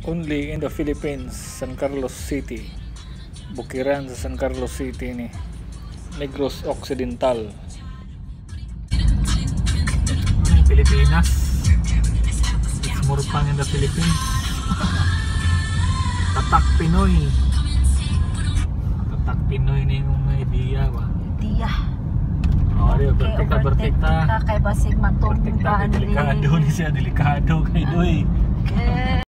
Only in the Philippines, San Carlos City. Bukiran sa San Carlos City ni Negros Occidental. Pilipinas. It's more fun in the Philippines. Tatak Pinoy. Tatak Pinoy na yung mga idea ba? Idea. Oh, okay, overtake ta. Kay basig matong Delikado ni siya, delikado kay Doy.